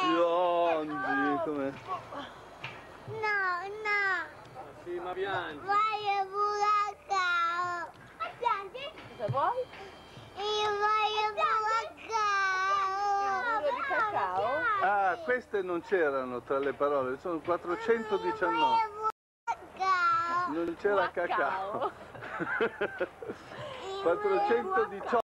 Piangi, come? No, no. Sì, ma piangi. Voglio buracao. Ma piangi? Cosa vuoi? Io voglio buracao. Burro di cacao? Ah, queste non c'erano tra le parole, sono 419. Non c'era cacao. 418.